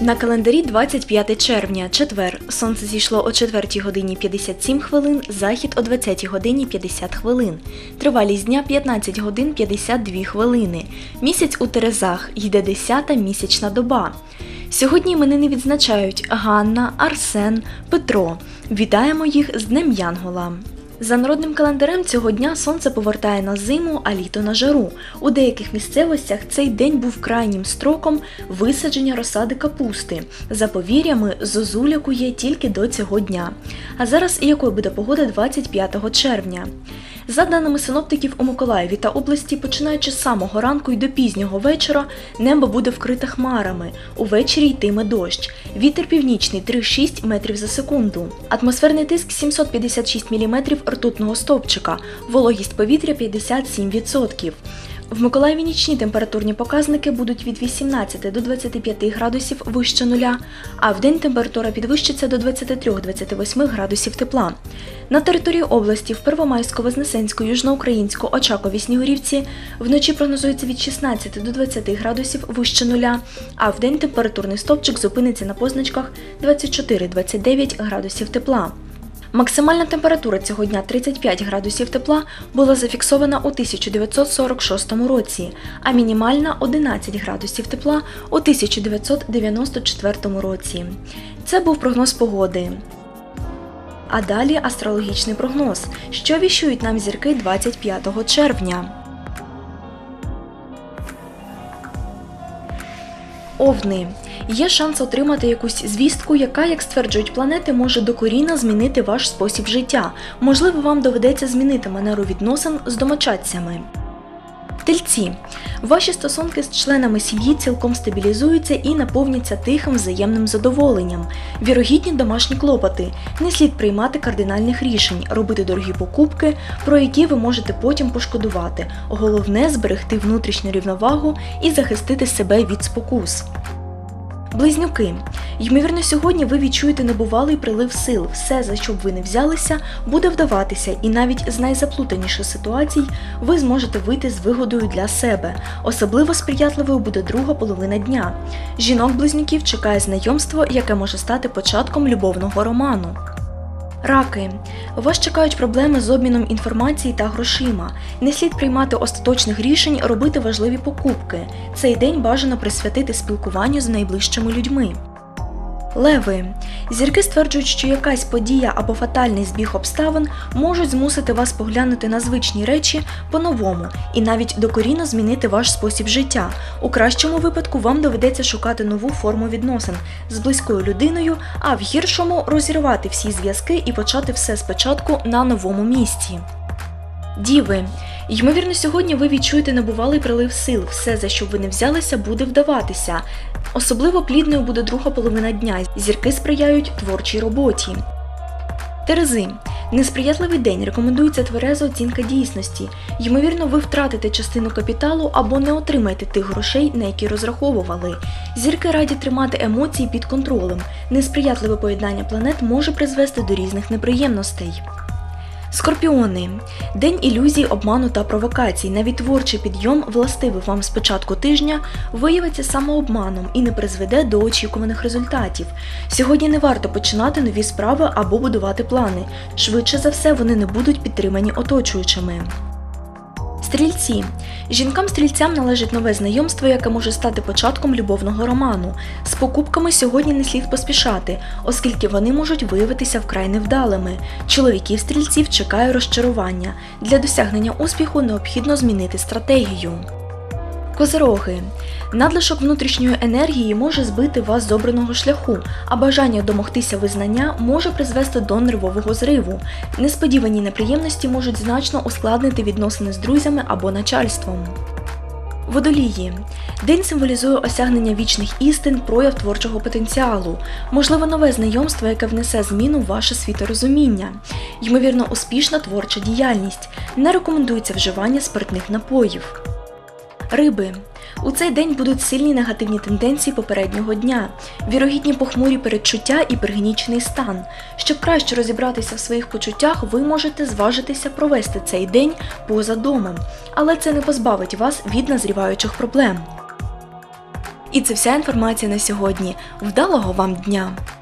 На календарі 25 червня, четвер. Сонце зійшло о 4 годині 57 хвилин, захід о 20 годині 50 хвилин. Тривалість дня 15 годин 52 хвилини. Місяць у Терезах, йде 10-та місячна доба. Сьогодні іменини відзначають Ганна, Арсен, Петро. Вітаємо їх з Днем Янгола. За народним календарем цього дня сонце повертає на зиму, а літо на жару. У деяких місцевостях цей день був крайнім строком висадження розсади капусти. За повір'ями, зозуля кує тільки до цього дня. А зараз якою буде погода 25 червня? За даними синоптиків, у Миколаєві та області, починаючи з самого ранку і до пізнього вечора, небо буде вкрите хмарами. Увечері йтиме дощ. Вітер північний 3-6 метрів за секунду. Атмосферний тиск 756 мм ртутного стовпчика. Вологість повітря 57%. В Миколаєві нічні температурні показники будуть від 18 до 25 градусів вище нуля, а вдень температура підвищиться до 23-28 градусів тепла. На території області в Первомайську, Вознесенську, Южноукраїнську, Очакові, Снігурівці вночі прогнозується від 16 до 20 градусів вище нуля, а вдень температурний стовпчик зупиниться на позначках 24-29 градусів тепла. Максимальна температура цього дня 35 градусів тепла була зафіксована у 1946 році, а мінімальна 11 градусів тепла у 1994 році. Це був прогноз погоди. А далі астрологічний прогноз, що віщують нам зірки 25 червня. Овни. Є шанс отримати якусь звістку, яка, як стверджують планети, може докорінно змінити ваш спосіб життя. Можливо, вам доведеться змінити манеру відносин з домочадцями. Тельці. Ваші стосунки з членами сім'ї цілком стабілізуються і наповняться тихим взаємним задоволенням. Вірогідні домашні клопоти. Не слід приймати кардинальних рішень, робити дорогі покупки, про які ви можете потім пошкодувати. Головне – зберегти внутрішню рівновагу і захистити себе від спокус. Близнюки. Ймовірно, сьогодні ви відчуєте небувалий прилив сил. Все, за що б ви не взялися, буде вдаватися, і навіть з найзаплутаніших ситуацій ви зможете вийти з вигодою для себе. Особливо сприятливою буде друга половина дня. Жінок-близнюків чекає знайомство, яке може стати початком любовного роману. Раки. Вас чекають проблеми з обміном інформації та грошима. Не слід приймати остаточних рішень, робити важливі покупки. Цей день бажано присвятити спілкуванню з найближчими людьми. Леви. Зірки стверджують, що якась подія або фатальний збіг обставин можуть змусити вас поглянути на звичні речі по-новому і навіть докорінно змінити ваш спосіб життя. У кращому випадку вам доведеться шукати нову форму відносин з близькою людиною, а в гіршому – розірвати всі зв'язки і почати все спочатку на новому місці. Діви. Ймовірно, сьогодні ви відчуєте небувалий прилив сил. Все, за що б ви не взялися, буде вдаватися. Особливо плідною буде друга половина дня. Зірки сприяють творчій роботі. Терези. Несприятливий день. Рекомендується твереза оцінка дійсності. Ймовірно, ви втратите частину капіталу або не отримаєте тих грошей, на які розраховували. Зірки радять тримати емоції під контролем. Несприятливе поєднання планет може призвести до різних неприємностей. Скорпіони. День ілюзій, обману та провокацій. Навіть творчий підйом, властивий вам з початку тижня, виявиться самообманом і не призведе до очікуваних результатів. Сьогодні не варто починати нові справи або будувати плани. Швидше за все, вони не будуть підтримані оточуючими. Стрільці. Жінкам-стрільцям належить нове знайомство, яке може стати початком любовного роману. З покупками сьогодні не слід поспішати, оскільки вони можуть виявитися вкрай невдалими. Чоловіків-стрільців чекає розчарування. Для досягнення успіху необхідно змінити стратегію. Козироги. Надлишок внутрішньої енергії може збити вас з обраного шляху, а бажання домогтися визнання може призвести до нервового зриву. Несподівані неприємності можуть значно ускладнити відносини з друзями або начальством. Водолії. День символізує осягнення вічних істин, прояв творчого потенціалу. Можливо, нове знайомство, яке внесе зміну в ваше світорозуміння. Ймовірно, успішна творча діяльність. Не рекомендується вживання спиртних напоїв. Риби. У цей день будуть сильні негативні тенденції попереднього дня, вірогідні похмурі передчуття і пригнічений стан. Щоб краще розібратися в своїх почуттях, ви можете зважитися провести цей день поза домом, але це не позбавить вас від назріваючих проблем. І це вся інформація на сьогодні. Вдалого вам дня!